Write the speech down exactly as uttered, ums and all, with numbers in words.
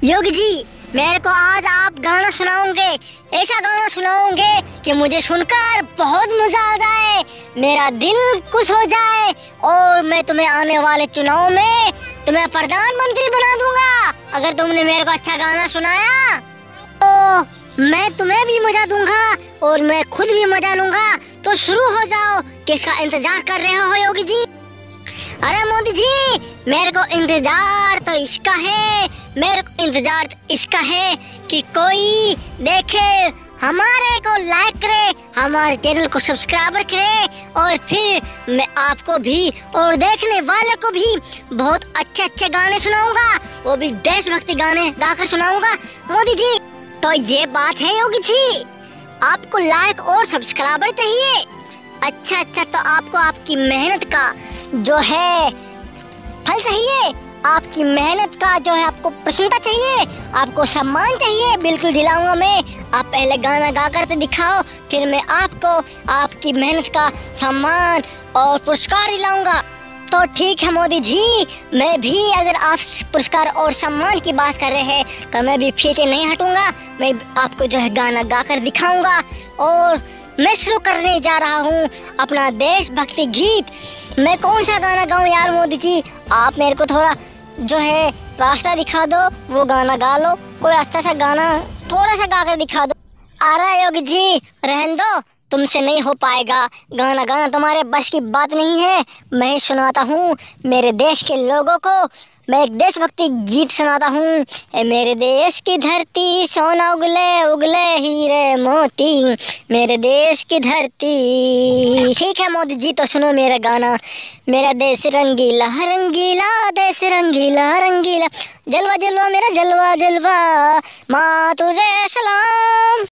योगी जी, मेरे को आज आप गाना सुनाओगे, ऐसा गाना सुनाओगे कि मुझे सुनकर बहुत मजा आ जाए, मेरा दिल खुश हो जाए और मैं तुम्हें आने वाले चुनाव में तुम्हें प्रधानमंत्री बना दूंगा। अगर तुमने मेरे को अच्छा गाना सुनाया तो मैं तुम्हें भी मजा दूंगा और मैं खुद भी मजा लूंगा। तो शुरू हो जाओ, किसका इंतजार कर रहे हो योगी जी? अरे मोदी जी, मेरे को इंतजार तो इसका है, मेरे को इंतजार तो इसका है कि कोई देखे, हमारे को लाइक करे, हमारे चैनल को सब्सक्राइब करे और फिर मैं आपको भी और देखने वाले को भी बहुत अच्छे अच्छे गाने सुनाऊंगा, वो भी देशभक्ति गाने गाकर सुनाऊंगा। मोदी जी, तो ये बात है योगी जी, आपको लाइक और सब्सक्राइबर चाहिए। अच्छा अच्छा, तो आपको आपकी मेहनत का जो है फल चाहिए, आपकी मेहनत का जो है आपको प्रसन्नता चाहिए, आपको सम्मान चाहिए। बिल्कुल दिलाऊंगा मैं। आप पहले गाना गा कर तो दिखाओ, फिर मैं आपको आपकी मेहनत का सम्मान और पुरस्कार दिलाऊंगा। तो ठीक है मोदी जी, मैं भी अगर आप पुरस्कार और सम्मान की बात कर रहे हैं तो मैं भी पीछे नहीं हटूंगा। मैं आपको जो है गाना गा कर दिखाऊंगा और मैं शुरू करने जा रहा हूँ अपना देशभक्ति गीत। मैं कौन सा गाना गाऊं यार मोदी जी? आप मेरे को थोड़ा जो है रास्ता दिखा दो, वो गाना गा लो, कोई अच्छा सा गाना थोड़ा सा गा कर दिखा दो। अरे योगी जी, रहने दो, तुमसे नहीं हो पाएगा, गाना गाना तुम्हारे बस की बात नहीं है। मैं सुनाता हूँ मेरे देश के लोगों को, मैं एक देशभक्ति गीत सुनाता हूँ। ए मेरे देश की धरती सोना उगले उगले हीरे मोती, मेरे देश की धरती। ठीक है मोदी जी, तो सुनो मेरा गाना। मेरा देश रंगीला रंगीला, देश रंगीला रंगीला, जलवा जलवा मेरा जलवा जलवा, माँ तुझे सलाम।